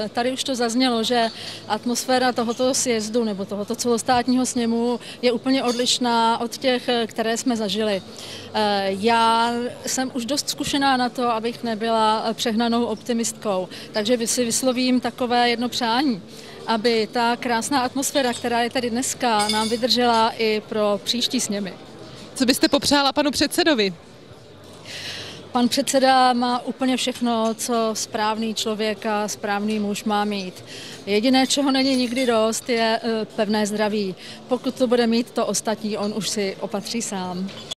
Tady už to zaznělo, že atmosféra tohoto sjezdu nebo tohoto celostátního sněmu je úplně odlišná od těch, které jsme zažili. Já jsem už dost zkušená na to, abych nebyla přehnanou optimistkou, takže si vyslovím takové jedno přání, aby ta krásná atmosféra, která je tady dneska, nám vydržela i pro příští sněmy. Co byste popřála panu předsedovi? Pan předseda má úplně všechno, co správný člověk a správný muž má mít. Jediné, čeho není nikdy dost, je pevné zdraví. Pokud to bude mít to ostatní, on už si opatří sám.